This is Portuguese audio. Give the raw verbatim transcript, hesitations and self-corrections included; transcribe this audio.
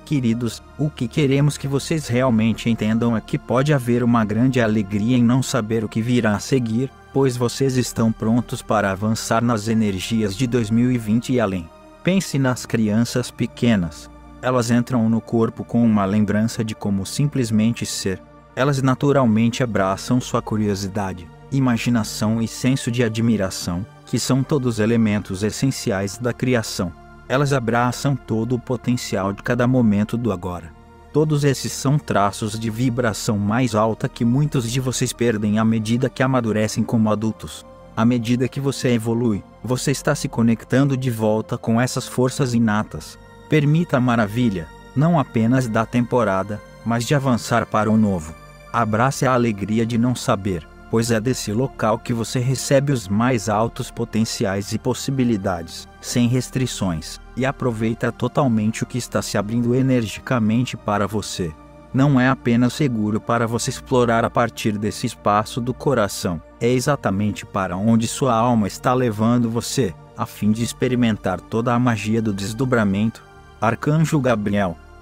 Queridos, o que queremos que vocês realmente entendam é que pode haver uma grande alegria em não saber o que virá a seguir, pois vocês estão prontos para avançar nas energias de dois mil e vinte e além. Pense nas crianças pequenas. Elas entram no corpo com uma lembrança de como simplesmente ser. Elas naturalmente abraçam sua curiosidade, imaginação e senso de admiração, que são todos elementos essenciais da criação. Elas abraçam todo o potencial de cada momento do agora. Todos esses são traços de vibração mais alta que muitos de vocês perdem à medida que amadurecem como adultos. À medida que você evolui, você está se conectando de volta com essas forças inatas. Permita a maravilha, não apenas da temporada, mas de avançar para o novo. Abrace a alegria de não saber, pois é desse local que você recebe os mais altos potenciais e possibilidades, sem restrições, e aproveita totalmente o que está se abrindo energicamente para você. Não é apenas seguro para você explorar a partir desse espaço do coração, é exatamente para onde sua alma está levando você, a fim de experimentar toda a magia do desdobramento. Arcanjo Gabriel,